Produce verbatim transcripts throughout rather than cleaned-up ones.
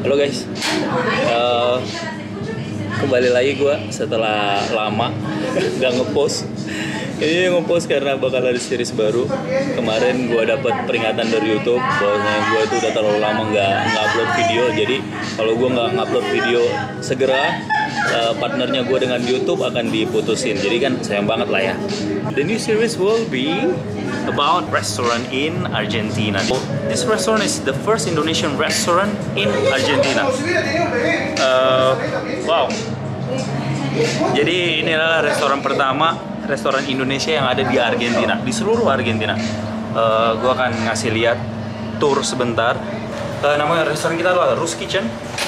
Halo guys, uh, kembali lagi gue setelah lama nggak ngepost. Ini ngepost karena bakal ada series baru. Kemarin gue dapat peringatan dari YouTube bahwasanya gue itu udah terlalu lama nggak ngupload video. Jadi kalau gue nggak ngupload video segera, uh, partnernya gue dengan YouTube akan diputusin. Jadi kan sayang banget lah ya. The new series will be about restaurant in Argentina. This restaurant is the first Indonesian restaurant in Argentina. Uh, wow. Jadi ini adalah restoran pertama, restoran Indonesia yang ada di Argentina, di seluruh Argentina. Uh, gue akan ngasih lihat tour sebentar. Uh, nama restoran kita adalah Rus Kitchen.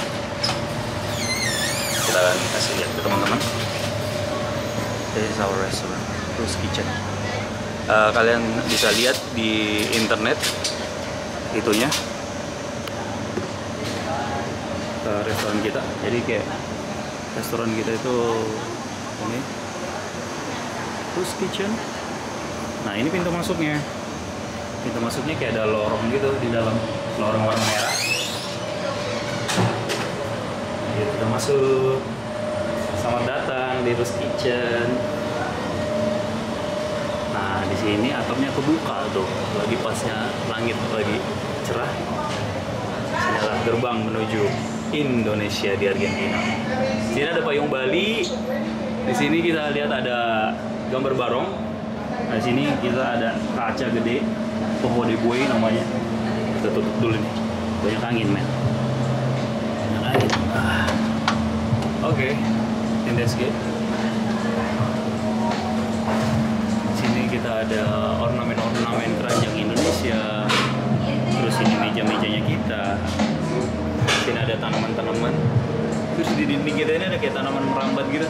Kita akan kasih lihat ke teman-teman. This is our restaurant, Rus Kitchen. Uh, kalian bisa lihat di internet itunya uh, restoran kita. Jadi kayak restoran kita itu ini Rus Kitchen. Nah ini pintu masuknya. Pintu masuknya kayak ada lorong gitu di dalam, lorong warna merah. Jadi kita masuk. Selamat datang di Rus Kitchen. Nah, di sini atapnya kebuka tuh, lagi pasnya langit lagi cerah. Ini adalah gerbang menuju Indonesia di Argentina. Di sini ada payung Bali. Di sini kita lihat ada gambar barong. Nah, di sini kita ada kaca gede, Poho de Buey namanya. Kita tutup dulu nih. Banyak angin, men. Banyak angin. Ah. Oke, okay. And that's good. Kita ada ornamen-ornamen keranjang Indonesia. Terus ini meja-mejanya kita. Sini ada tanaman-tanaman. Terus di dinding kita ini ada kayak tanaman merambat gitu.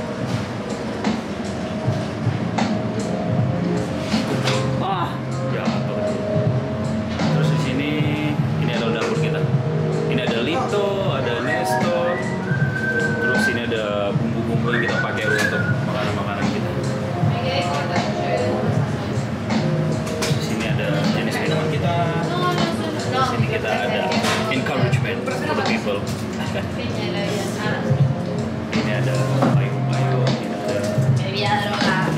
Ah, jatuh. Terus di sini ini ada dapur kita. Ini ada Lito, ada Nesto. Terus ini ada bumbu-bumbu yang kita pakai untuk makanan-makanan kita. Sini kita ada encouragement for the people. Ini ada payung-payung, ini ada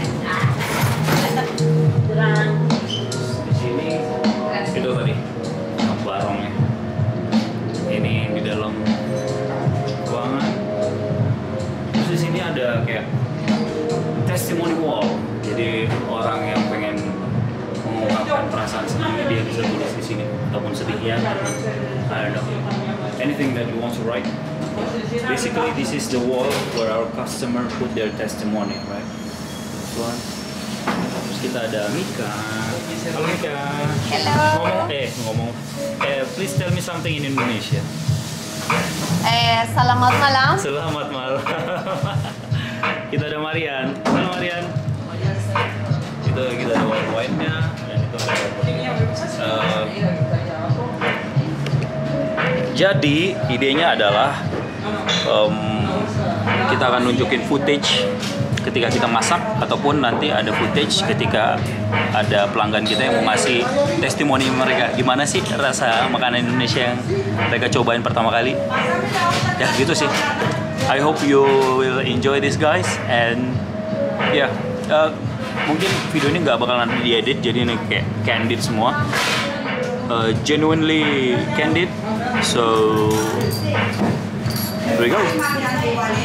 di sini itu tadi barongnya. Ini di dalam ruangan. Terus di sini ada kayak testimony wall. Jadi orang yang pengen mengungkapkan perasaan senangnya dia bisa tulis di sini, ataupun sedihnya, I don't know, anything that you want to write. Basically, this is the wall where our customer put their testimony, right? This one. Terus kita ada Mika. Halo Mika. Hello. Ngomong, eh ngomong, eh please tell me something in Indonesia. Eh, selamat malam. Selamat malam. Kita ada Marian. Halo Marian. Itu kita ada wine-nya. Uh, jadi idenya adalah um, kita akan nunjukin footage ketika kita masak, ataupun nanti ada footage ketika ada pelanggan kita yang mau ngasih testimoni mereka gimana sih rasa makanan Indonesia yang mereka cobain pertama kali. Ya gitu sih. I hope you will enjoy this guys, and ya yeah, uh, mungkin video ini nggak bakalan diedit, jadi ini kayak candid semua, uh, genuinely candid. So here we go.